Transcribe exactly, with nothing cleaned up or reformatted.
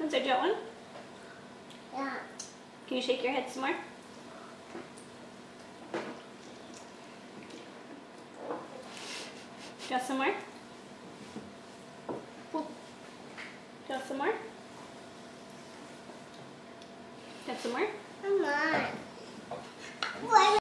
Inside that one? Yeah. Can you shake your head some more? Got some more? Got some more? Got some more? Come on.